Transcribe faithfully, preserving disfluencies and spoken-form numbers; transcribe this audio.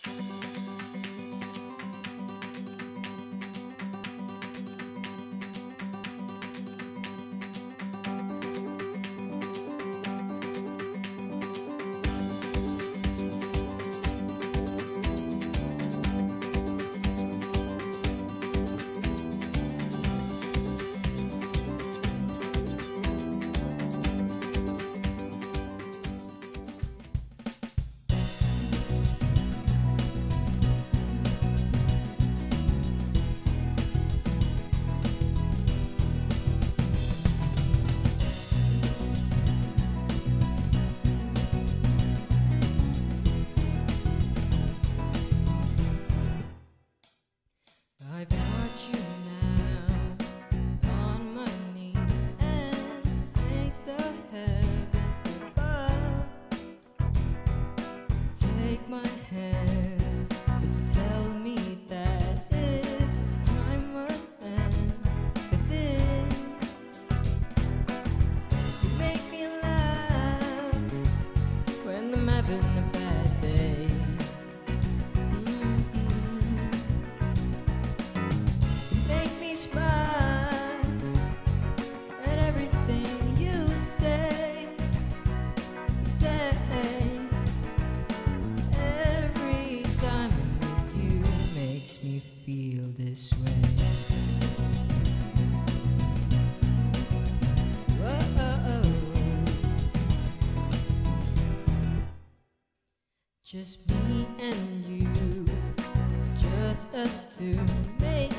I've got you now on my knees and thank the heavens above. Take my hand, but you tell me that if time must end within, you make me laugh when I'm having a bad day. Feel this way. Whoa. Just me and you, just us two, make